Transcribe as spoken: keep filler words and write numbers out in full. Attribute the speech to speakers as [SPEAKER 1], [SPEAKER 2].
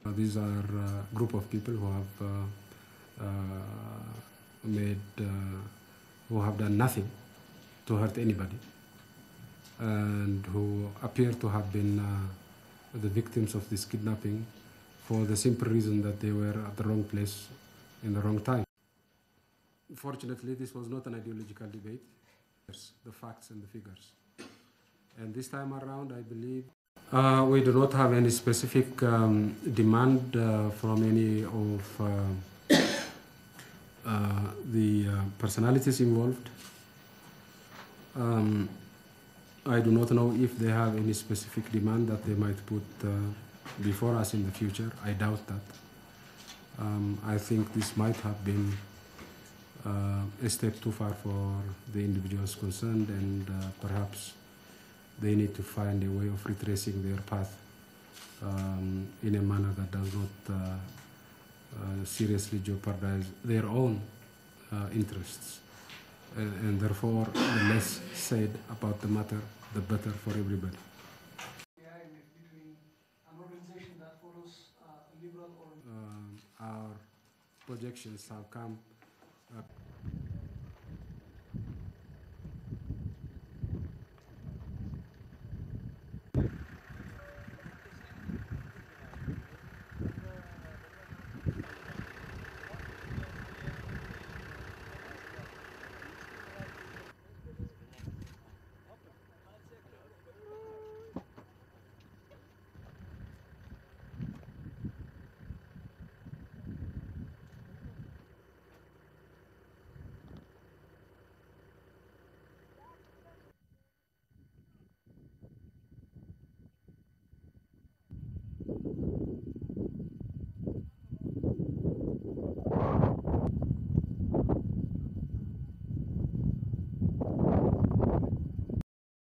[SPEAKER 1] Uh, these are a group of people who have uh, uh, made, uh, who have done nothing to hurt anybody, and who appear to have been uh, the victims of this kidnapping for the simple reason that they were at the wrong place in the wrong time. Fortunately, this was not an ideological debate. The facts and the figures. And this time around, I believe uh, we do not have any specific um, demand uh, from any of uh, uh, the uh, personalities involved. Um, I do not know if they have any specific demand that they might put uh, before us in the future. I doubt that. Um, I think this might have been uh, a step too far for the individuals concerned, and uh, perhaps they need to find a way of retracing their path um, in a manner that does not uh, uh, seriously jeopardize their own uh, interests. Uh, and therefore, the less said about the matter, the better for everybody.
[SPEAKER 2] Between an organization that follows uh, liberal or
[SPEAKER 1] Um, our projections have come uh,